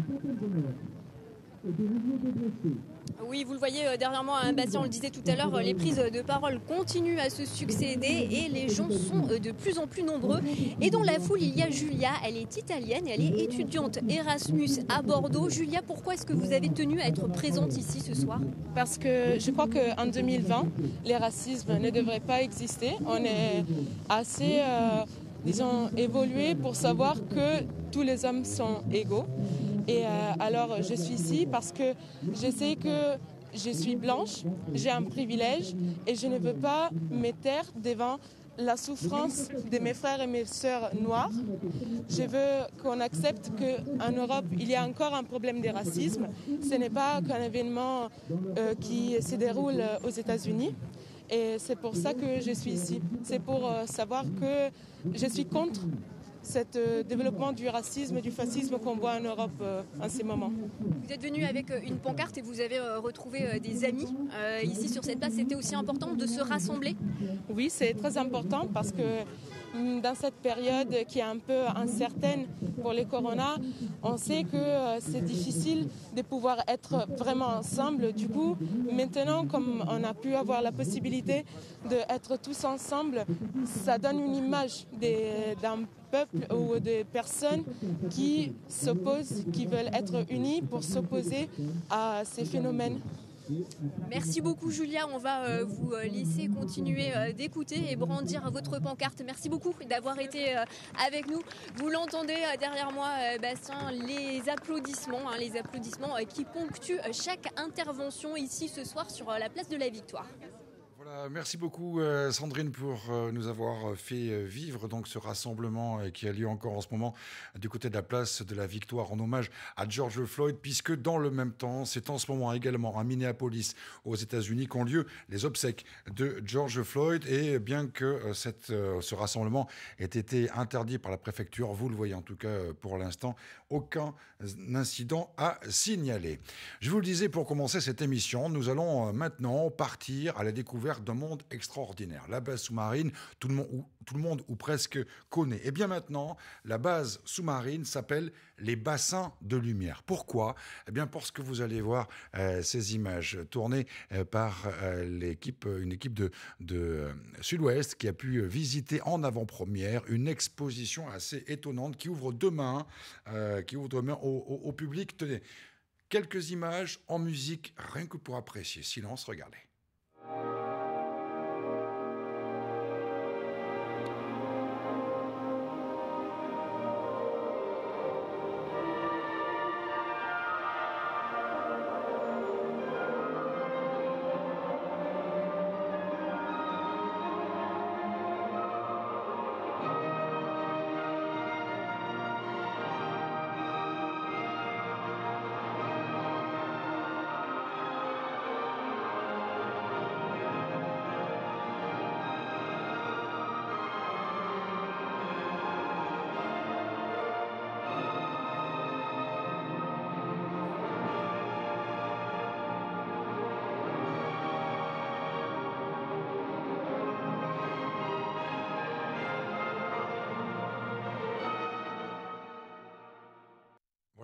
[SPEAKER 6] Oui, vous le voyez euh, derrière moi, hein, Bastien, on le disait tout à l'heure, euh, les prises de parole continuent à se succéder et les gens sont euh, de plus en plus nombreux. Et dans la foule, il y a Julia, elle est italienne, elle est étudiante Erasmus à Bordeaux. Julia, pourquoi est-ce que vous avez tenu à être présente ici ce soir?
[SPEAKER 15] Parce que je crois qu'en deux mille vingt, les racismes ne devraient pas exister. On est assez, euh, disons, évolué pour savoir que tous les hommes sont égaux. Et euh, alors, je suis ici parce que je sais que je suis blanche, j'ai un privilège et je ne veux pas me taire devant la souffrance de mes frères et mes sœurs noires. Je veux qu'on accepte qu'en Europe, il y a encore un problème de racisme. Ce n'est pas qu'un événement euh, qui se déroule aux États-Unis. Et c'est pour ça que je suis ici. C'est pour euh, savoir que je suis contre ce euh, développement du racisme et du fascisme qu'on voit en Europe euh, en ces moments.
[SPEAKER 6] Vous êtes venu avec une pancarte et vous avez euh, retrouvé euh, des amis euh, ici sur cette place. C'était aussi important de se rassembler?
[SPEAKER 15] Oui, c'est très important parce que dans cette période qui est un peu incertaine pour les corona, on sait que euh, c'est difficile de pouvoir être vraiment ensemble. Du coup, maintenant, comme on a pu avoir la possibilité d'être tous ensemble, ça donne une image des, d'un peuple ou des personnes qui s'opposent, qui veulent être unis pour s'opposer à ces phénomènes.
[SPEAKER 6] Merci beaucoup Julia, on va euh, vous euh, laisser continuer euh, d'écouter et brandir votre pancarte. Merci beaucoup d'avoir été euh, avec nous. Vous l'entendez euh, derrière moi, euh, Bastien, les applaudissements, hein, les applaudissements euh, qui ponctuent euh, chaque intervention ici ce soir sur euh, la place de la Victoire.
[SPEAKER 1] Voilà, merci beaucoup euh, Sandrine pour euh, nous avoir fait euh, vivre donc ce rassemblement euh, qui a lieu encore en ce moment du côté de la place de la Victoire en hommage à George Floyd, puisque dans le même temps, c'est en ce moment également à Minneapolis aux États-Unis qu'ont lieu les obsèques de George Floyd. Et bien que euh, cette, euh, ce rassemblement ait été interdit par la préfecture, vous le voyez en tout cas euh, pour l'instant, aucun incident à signaler. Je vous le disais pour commencer cette émission, nous allons euh, maintenant partir à la découverte d'un monde extraordinaire. La base sous-marine, tout le monde ou, tout le monde ou presque connaît. Et bien maintenant, la base sous-marine s'appelle les bassins de lumière. Pourquoi? Eh bien parce que vous allez voir euh, ces images tournées euh, par euh, l'équipe, une équipe de, de euh, Sud-Ouest qui a pu visiter en avant-première une exposition assez étonnante qui ouvre demain, euh, qui ouvre demain au, au, au public. Tenez, quelques images en musique, rien que pour apprécier. Silence, regardez.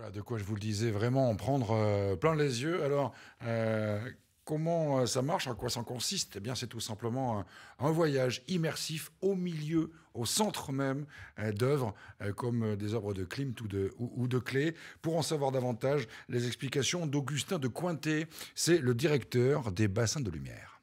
[SPEAKER 1] Voilà, de quoi je vous le disais, vraiment en prendre euh, plein les yeux. Alors, euh, comment ça marche, en quoi ça consiste? Eh bien, c'est tout simplement un, un voyage immersif au milieu, au centre même euh, d'œuvres euh, comme euh, des œuvres de Klimt ou de, ou, ou de Klee. Pour en savoir davantage, les explications d'Augustin de Cointet, c'est le directeur des bassins de lumière.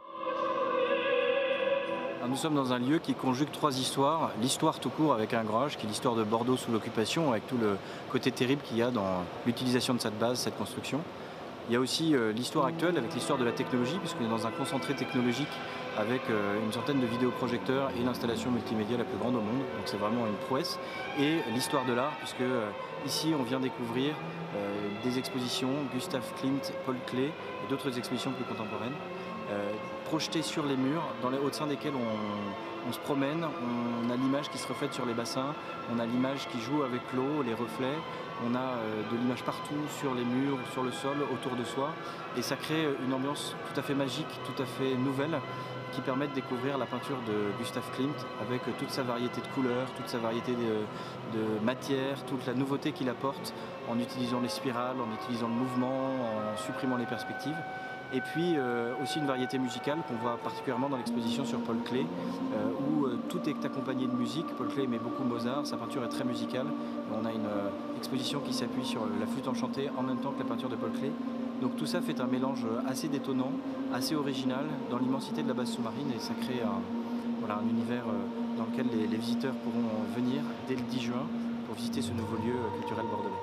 [SPEAKER 16] Alors, nous sommes dans un lieu qui conjugue trois histoires. L'histoire tout court avec un grage, qui est l'histoire de Bordeaux sous l'occupation, avec tout le côté terrible qu'il y a dans l'utilisation de cette base, cette construction. Il y a aussi euh, l'histoire actuelle avec l'histoire de la technologie, puisqu'on est dans un concentré technologique avec euh, une centaine de vidéoprojecteurs et l'installation multimédia la plus grande au monde. Donc c'est vraiment une prouesse. Et l'histoire de l'art, puisque euh, ici on vient découvrir euh, des expositions, Gustav Klimt, Paul Klee et d'autres expositions plus contemporaines, euh, projetées sur les murs, dans les, au sein desquelles on, on se promène, on a l'image qui se reflète sur les bassins, on a l'image qui joue avec l'eau, les reflets. On a euh, de l'image partout, sur les murs, sur le sol, autour de soi. Et ça crée une ambiance tout à fait magique, tout à fait nouvelle, qui permet de découvrir la peinture de Gustav Klimt avec toute sa variété de couleurs, toute sa variété de, de matières, toute la nouveauté qu'il apporte en utilisant les spirales, en utilisant le mouvement, en supprimant les perspectives. Et puis euh, aussi une variété musicale qu'on voit particulièrement dans l'exposition sur Paul Klee, euh, où euh, tout est accompagné de musique. Paul Klee aimait beaucoup Mozart, sa peinture est très musicale. On a une euh, exposition qui s'appuie sur la flûte enchantée en même temps que la peinture de Paul Klee. Donc tout ça fait un mélange assez détonnant, assez original dans l'immensité de la base sous-marine, et ça crée un, voilà, un univers euh, dans lequel les, les visiteurs pourront venir dès le dix juin pour visiter ce nouveau lieu culturel bordelais.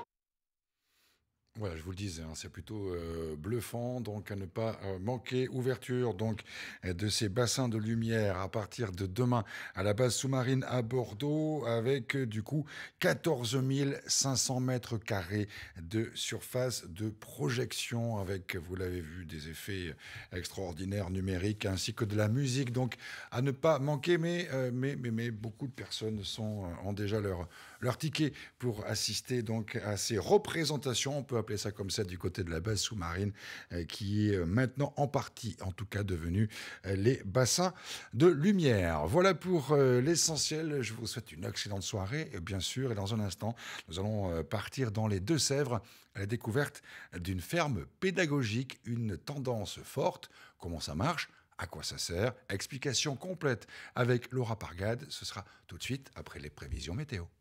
[SPEAKER 1] Voilà, je vous le disais, hein, c'est plutôt euh, bluffant, donc à ne pas euh, manquer. Ouverture donc euh, de ces bassins de lumière à partir de demain à la base sous-marine à Bordeaux, avec euh, du coup quatorze mille cinq cents mètres carrés de surface de projection, avec, vous l'avez vu, des effets extraordinaires numériques ainsi que de la musique, donc à ne pas manquer. Mais euh, mais mais, mais beaucoup de personnes sont euh, ont déjà leur leur ticket pour assister donc à ces représentations. On peut appeler ça comme ça du côté de la base sous-marine, euh, qui est maintenant en partie, en tout cas, devenu euh, les bassins de lumière. Voilà pour euh, l'essentiel. Je vous souhaite une excellente soirée, bien sûr. Et dans un instant, nous allons euh, partir dans les Deux-Sèvres à la découverte d'une ferme pédagogique, une tendance forte. Comment ça marche ? À quoi ça sert? Explication complète avec Laura Pargade. Ce sera tout de suite après les prévisions météo.